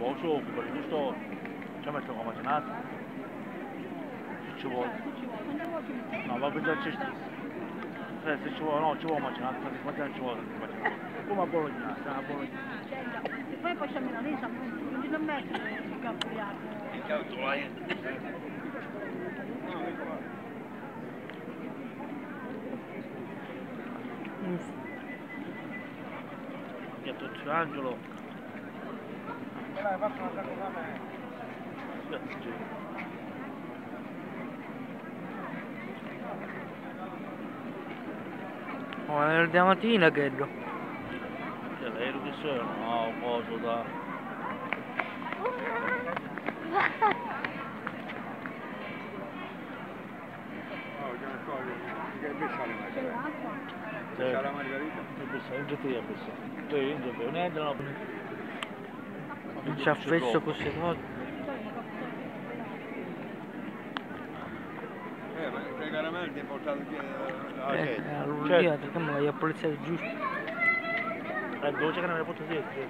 poco, per giusto ci metto come mattinata. Se ci vuole. No, va già c'è se ci vuole, no, ci vuole mattinata, perché ci vuole mattinata. Come a Bologna, a Bologna. E poi possiamo la lisa, non ti mettere il capriato. Piatto Angelo. Dai, va a fare con me. Oh, è venerdì mattina credo. Cioè, lei che sono? No, un po' da... Che besciale Margherita? Sì. Besciale Margherita? Che besciale, non ti besciale. Poi non bevo niente, no. Non ci ha fesso queste cose. Ma le caramelle ti hai portato qui alla sede? All'urgiata, che me l'hai appolizzato giusto. Dolce che non mi ha portato dietro.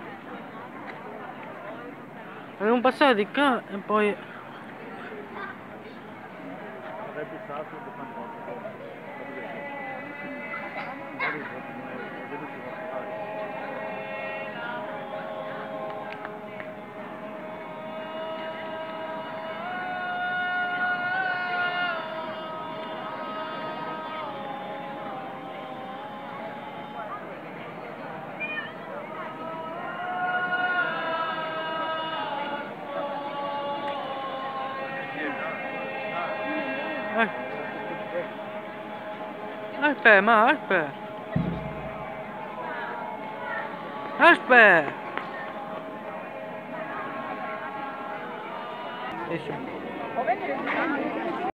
Abbiamo passato di qua e poi... Avrebbe stato per tante cose. Aspetta, ma aspetta. Aspetta. Esce.